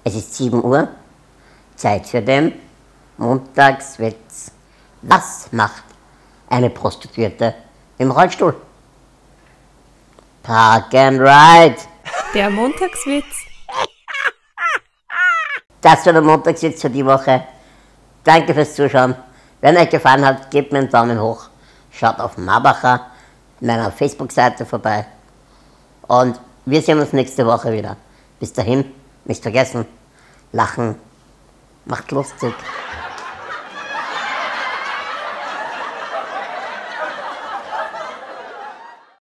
Es ist 7 Uhr, Zeit für den Montagswitz. Was macht eine Prostituierte im Rollstuhl? Park and Ride. Der Montagswitz. Das war der Montagswitz für die Woche. Danke fürs Zuschauen. Wenn euch gefallen hat, gebt mir einen Daumen hoch. Schaut auf Marbacher, meiner Facebook-Seite vorbei. Und wir sehen uns nächste Woche wieder. Bis dahin, nicht vergessen, lachen macht lustig.